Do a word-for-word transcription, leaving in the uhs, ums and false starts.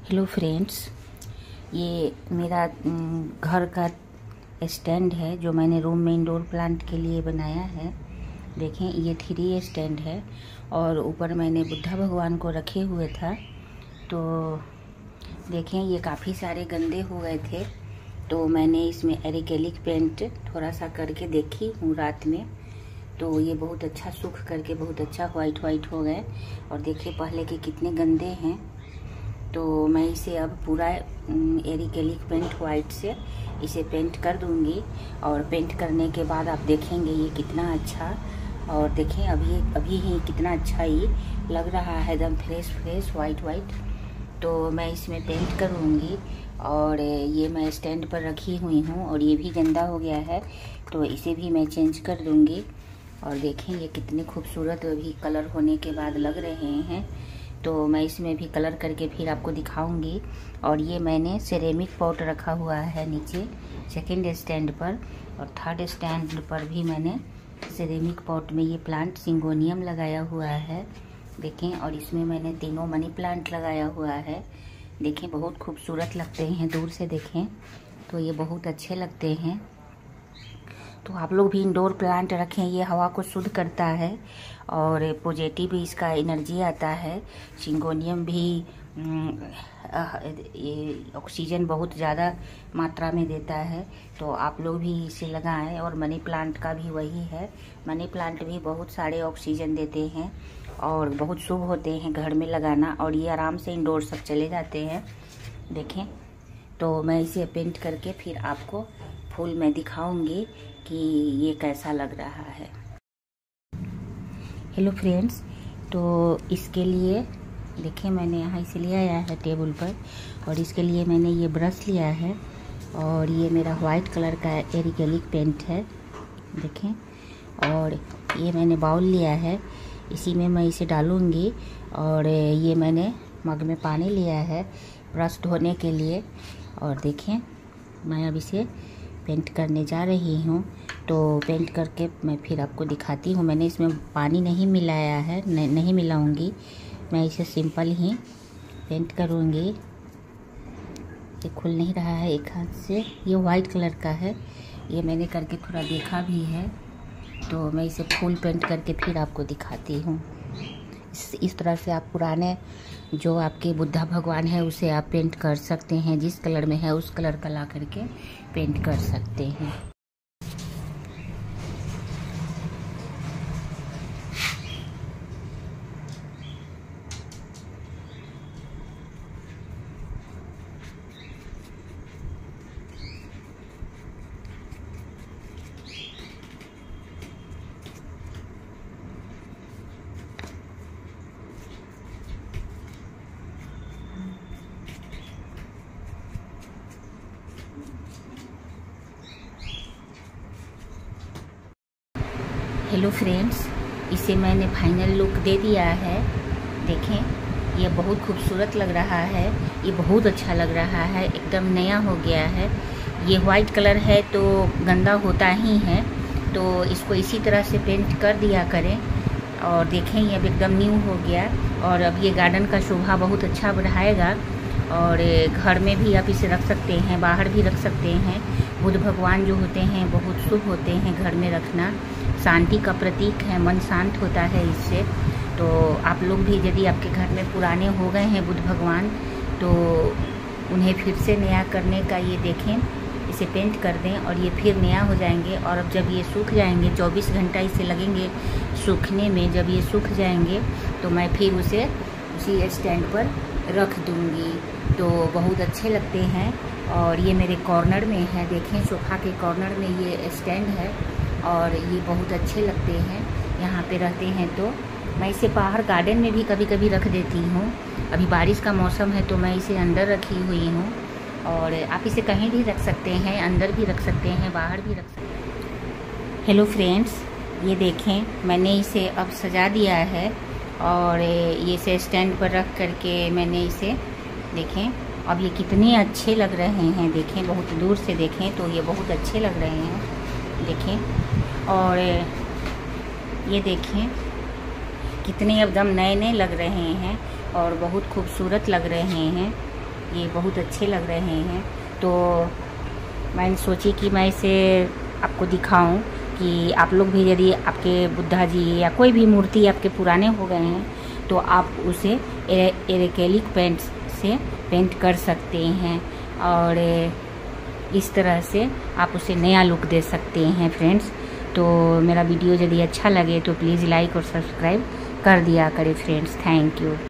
Hello friends, ये मेरा घर का स्टैंड है जो मैंने रूम में इंडोर प्लांट के लिए बनाया है। देखें, ये थ्री स्टैंड है और ऊपर मैंने बुद्धा भगवान को रखे हुए था। तो देखें, ये काफ़ी सारे गंदे हो गए थे, तो मैंने इसमें एरिकेलिक पेंट थोड़ा सा करके देखी हूँ रात में, तो ये बहुत अच्छा सूख करके बहुत अच्छा वाइट वाइट हो गए। और देखिए पहले के कितने गंदे हैं। तो मैं इसे अब पूरा एरिकेलिक पेंट वाइट से इसे पेंट कर दूंगी और पेंट करने के बाद आप देखेंगे ये कितना अच्छा, और देखें अभी अभी ही कितना अच्छा ही लग रहा है, एकदम फ्रेश फ्रेश वाइट वाइट। तो मैं इसमें पेंट करूंगी और ये मैं स्टैंड पर रखी हुई हूँ और ये भी गंदा हो गया है, तो इसे भी मैं चेंज कर दूंगी। और देखें ये कितने खूबसूरत अभी कलर होने के बाद लग रहे हैं, तो मैं इसमें भी कलर करके फिर आपको दिखाऊंगी। और ये मैंने सिरेमिक पॉट रखा हुआ है नीचे सेकंड स्टैंड पर, और थर्ड स्टैंड पर भी मैंने सिरेमिक पॉट में ये प्लांट सिंगोनियम लगाया हुआ है। देखें, और इसमें मैंने तीनों मनी प्लांट लगाया हुआ है। देखें बहुत खूबसूरत लगते हैं, दूर से देखें तो ये बहुत अच्छे लगते हैं। तो आप लोग भी इंडोर प्लांट रखें, ये हवा को शुद्ध करता है और पॉजिटिव भी इसका एनर्जी आता है। सिंगोनियम भी ये ऑक्सीजन बहुत ज़्यादा मात्रा में देता है, तो आप लोग भी इसे लगाएं। और मनी प्लांट का भी वही है, मनी प्लांट भी बहुत सारे ऑक्सीजन देते हैं और बहुत शुभ होते हैं घर में लगाना, और ये आराम से इंडोर सब चले जाते हैं। देखें, तो मैं इसे पेंट करके फिर आपको फूल में दिखाऊंगी कि ये कैसा लग रहा है। हेलो फ्रेंड्स, तो इसके लिए देखिए मैंने यहाँ इसे लिया आया है टेबल पर, और इसके लिए मैंने ये ब्रश लिया है और ये मेरा वाइट कलर का एरिकेलिक पेंट है। देखें, और ये मैंने बाउल लिया है, इसी में मैं इसे डालूँगी। और ये मैंने मग में पानी लिया है ब्रश धोने के लिए, और देखें मैं अब इसे पेंट करने जा रही हूँ। तो पेंट करके मैं फिर आपको दिखाती हूँ। मैंने इसमें पानी नहीं मिलाया है, न, नहीं मिलाऊंगी, मैं इसे सिंपल ही पेंट करूँगी। ये खुल नहीं रहा है एक हाथ से, ये वाइट कलर का है, ये मैंने करके थोड़ा देखा भी है। तो मैं इसे फुल पेंट करके फिर आपको दिखाती हूँ। इस, इस तरह से आप पुराने जो आपके बुद्धा भगवान है उसे आप पेंट कर सकते हैं, जिस कलर में है उस कलर का ला करके पेंट कर सकते हैं। हेलो फ्रेंड्स, इसे मैंने फाइनल लुक दे दिया है। देखें, ये बहुत खूबसूरत लग रहा है, ये बहुत अच्छा लग रहा है, एकदम नया हो गया है। ये वाइट कलर है तो गंदा होता ही है, तो इसको इसी तरह से पेंट कर दिया करें। और देखें ये अब एकदम न्यू हो गया, और अब ये गार्डन का शोभा बहुत अच्छा बढ़ाएगा। और घर में भी आप इसे रख सकते हैं, बाहर भी रख सकते हैं। बुद्ध भगवान जो होते हैं बहुत शुभ होते हैं, घर में रखना शांति का प्रतीक है, मन शांत होता है इससे। तो आप लोग भी यदि आपके घर में पुराने हो गए हैं बुद्ध भगवान, तो उन्हें फिर से नया करने का ये देखें, इसे पेंट कर दें और ये फिर नया हो जाएंगे। और अब जब ये सूख जाएंगे, चौबीस घंटा इसे लगेंगे सूखने में, जब ये सूख जाएंगे तो मैं फिर उसे उसी स्टैंड पर रख दूँगी। तो बहुत अच्छे लगते हैं। और ये मेरे कॉर्नर में है, देखें सोफ़ा के कॉर्नर में ये स्टैंड है और ये बहुत अच्छे लगते हैं, यहाँ पे रहते हैं। तो मैं इसे बाहर गार्डन में भी कभी कभी रख देती हूँ। अभी बारिश का मौसम है तो मैं इसे अंदर रखी हुई हूँ, और आप इसे कहीं भी रख सकते हैं, अंदर भी रख सकते हैं, बाहर भी रख सकते हैं। हेलो फ्रेंड्स, ये देखें मैंने इसे अब सजा दिया है, और ये इसे स्टैंड पर रख करके मैंने इसे देखें अब ये कितने अच्छे लग रहे हैं। देखें बहुत दूर से देखें तो ये बहुत अच्छे लग रहे हैं। देखें, और ये देखें कितने एकदम नए नए लग रहे हैं और बहुत खूबसूरत लग रहे हैं। ये बहुत अच्छे लग रहे हैं। तो मैंने सोची कि मैं इसे आपको दिखाऊं कि आप लोग भी यदि आपके बुद्धा जी या कोई भी मूर्ति आपके पुराने हो गए हैं तो आप उसे एक्रेलिक पेंट से पेंट कर सकते हैं और इस तरह से आप उसे नया लुक दे सकते हैं फ्रेंड्स। तो मेरा वीडियो यदि अच्छा लगे तो प्लीज़ लाइक और सब्सक्राइब कर दिया करें फ्रेंड्स। Thank you.